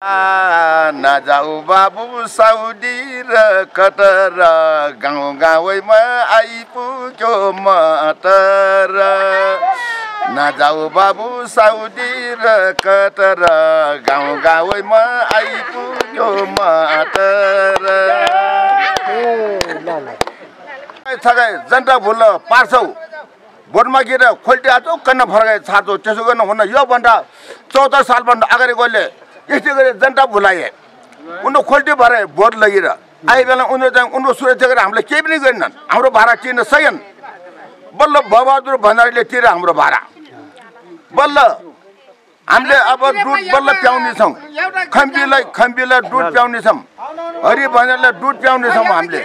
नजाऊ बाबु साउदी र कतर गाउँ गाउँमा आइपुग्यो मटर नजाऊ बाबु साउदी र कतर गाउँ गाउँमा आइपुग्यो मटर थगाई जनता भुल पार्छौ भोटमा गिर खोल्टी आजो कन्न फर्काइ छाड्छौ त्यसो गर्न हुन्न यो भन्दा 14 सालभन्दा अगाडि गएले यस्तै गरी जनता भुलाए उनीहरू खोल्टी भरे भोट लगेर आए बेला उनीहरू सुरक्षा गरेर हामीले केही पनि गरेनन् हाम्रो भाडा तिर्न सकेन बल्ल बहादुर भण्डारीले तिरे हाम्रो भाडा बल्ल हामीले अब दुध बल्ल प्याउनेछौँ खम्बीलाई दुध प्याउनेछौँ हरि भण्डारीलाई दुध प्याउनेछौँ हामीले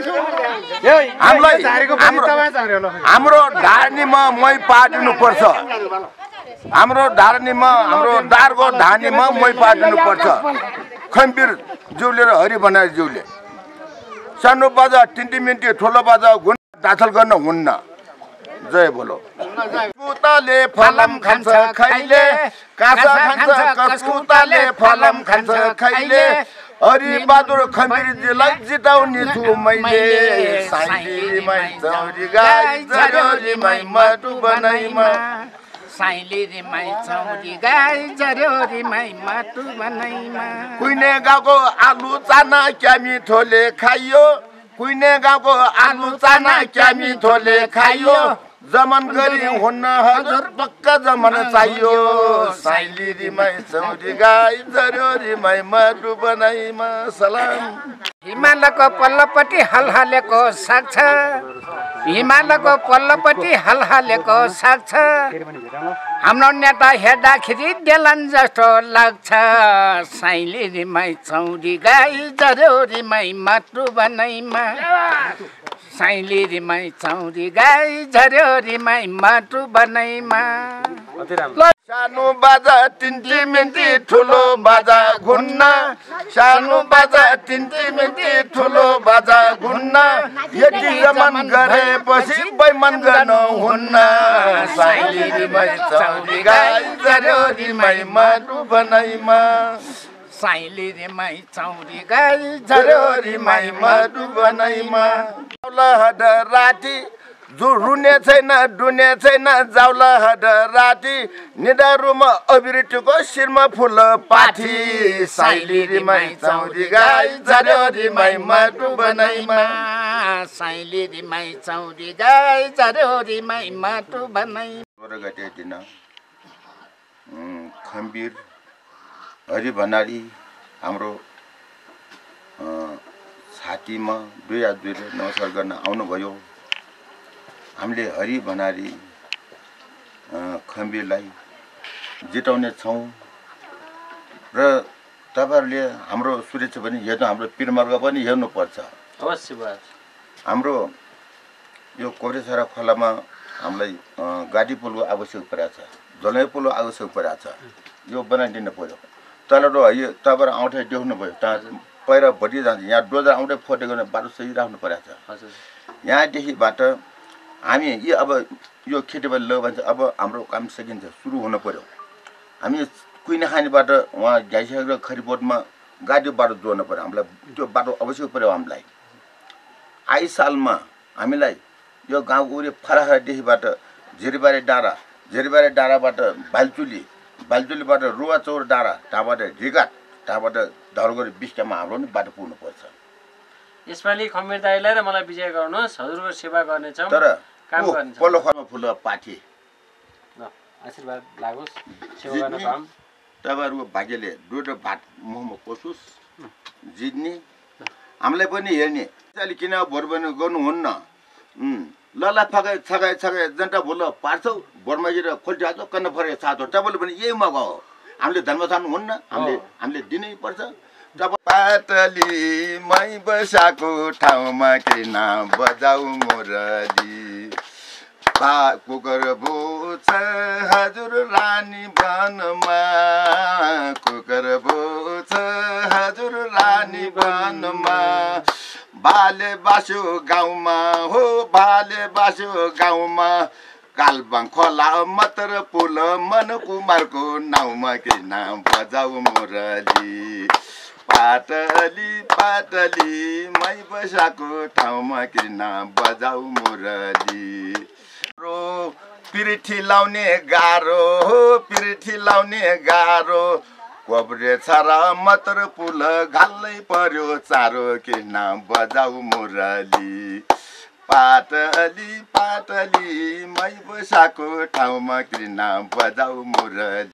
हाम्रो धारणीमा मै पार्दिनुपर्छ हाम्रो धारणीमा हाम्रो दारको धानीमा मै पार्दिनुपर्छ खम्बीर ज्यूले र हरि भण्डारी ज्यूले सानो बाजा टिन्टिमिन्टी ठुलो बाजा गुण दाखल गर्न हुन्न जय बोलो कुताले फलम खान्छ खैले काँसा खान्छ कस्कुताले फलम खान्छ खैले हरि बहादुर खम्बीरजीलाई जिताउने छु मैले साइलीमै चौरी गाई जरोरी मै मटु बनाइमा साइली रे माई चौरी गाई जरोरी माई मटु बनाइमा कुइने गाउँको आलु चाना क्या मिठोले खाइयो कुइने गाउँको आलु चाना क्या मिठोले खाइयो जमन गरी हुन्न हजुर पक्का जमन चाहियो साइली रे माई चौरी गाई जरोरी माई मटु बनाइमा सलाम हिमालको पल्लोपट्टि हलहलेको साग छ हिमालको पल्लोपट्टि हलहलेको साग छ हाम्रो नेता हेर्दाखेरि देलन जस्तो लाग्छ साइली रे माई चौरी गाई जरोरी माई मटु बनाइमा साइली रे माई चौरी गाई जरोरी माई मटु बनाइमा सानो बाजा टिन्टिमिन्टी ठुलो बाजा घुन्न सानो बाजा टिन्टिमिन्टी ठुलो बाजा घुन्न यति जमन गरेपछि बैमन गर्न हुन्न साइली रे माई चौरी गाई जरोरी माई मटु बनाइमा साइली रे माई चौरी गाई जरोरी माई मटु बनाइमा जाउला राति जो रुने छैन डुने छैन जाउला राति निदारुमा अबिरटीको शिरमा फुल पाथी साइली रे माई चौरी गाई जरोरी माई मटु बनाइमा साइली रे माई चौरी गाई जरोरी माई मटु बनाइमा गते दिन खम्बीर हरि भण्डारी हाम्रो छातीमा दुई हात जोडेर नमस्कार गर्न आउनुभयो हामीले हरि भण्डारी खम्बीरलाई जिताउने छौँ र तपाईहरुले हाम्रो सुरक्षा पनि हेर्नु हाम्रो पिरमार्ग पनि हेर्नुपर्छ अवश्य भयो हाम्रो यो कोरेछरा खोलामा हामीलाई गाडी पुलको आवश्यक परेको छ जलय पुलको आवश्यक परेको छ यो बनाइदिनु पर्यो तलबाट यो तपाईहरु आउँदै देख्नु भयो ता पहिरा भटी जान्छ यहाँ डोजर आउँदै फोटेको बाटो सही राख्नु परेको छ हजुर यहाँदेखिबाट हामी अब यो खेतीबाली ल भन्छ अब हाम्रो काम सकिन्छ सुरु हुन पर्यो हामी कुइने खानीबाट वहाँ गाइसकेर खरिबोटमा गाडी बाटो जोड्न पर्यो हामीलाई त्यो बाटो आवश्यक पर्यो हामीलाई आइ सालमा हामीलाई यो गाउँको उरी फराखदेखिबाट झिरबारी डाँडाबाट भालचुलीबाट रुवाचौर डाँडा त्यहाँबाट ढिगाट त्यहाँबाट धरगढी बिस्टामा हाम्रो नि बाटो पुग्नुपर्छ यसपालि खम्बीर दाइलाई र मलाई विजय गर्नुहोस् हजुरको सेवा गर्नेछौँ तर काम गर्नेछौँ पल्लो खरमा फुल पाठी आशीर्वाद लागोस् सेवा गर्न पाऊँ तपाईहरुको भाग्यले दुध भात मुखमा पसुस् जित्ने हामीलाई पनि हेर्ने अलि किन भोट पनि गर्नुहुन्न लला फगाई छगाई जनता भुल पार्छौ भोटमा गिर खोल्टी हाल्छौ कन्न फर्के साथो तपाईँले पनि यही मगा हो हामीले धर्म चाहनुहुन्न हामीले दिनै पर्छ पातली मै बसाको ठाउँमा किन बजाऊ मुरली कुकर बोछ हजुर रानी वनमा कुकर बोछ हजुर रानी वनमा भाले बास्यो गाउँमा हो भाले बास्यो गाउँमा कालबाङ खोला मात्र पुल मन कुमारको नाउँमा कृष्ण बजाऊ मुरली पाटली पाटली मै बसाको ठाउँमा कृष्ण बजाऊ मुरली पिरिठी लाउने गाह्रो पिरिठी लाउने गाह्रो कोब्रे छरा मात्र पुल घाल्नै पर्यो चारो कृष्ण बजाऊ मुरली पाटली पाटली मै बसाको ठाउँमा कृष्ण बजाऊ मुरली